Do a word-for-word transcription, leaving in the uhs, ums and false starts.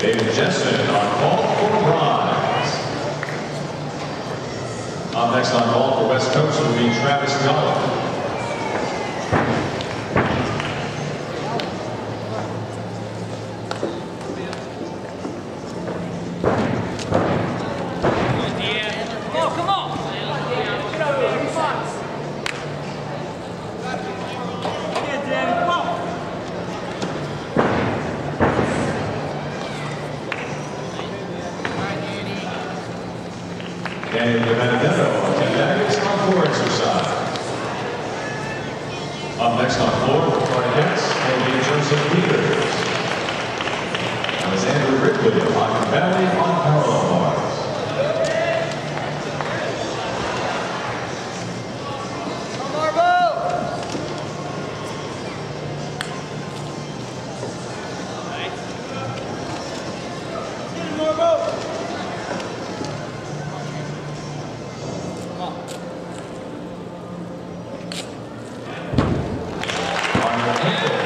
David Jensen on ball for bronze. Up next on ball for West Coast will be Travis Gullo. And Benedetto attending on floor exercise. Up next on floor for Carnets will be Joseph Peters. Alexander Ridley on Valley on parallel bars. Thank you.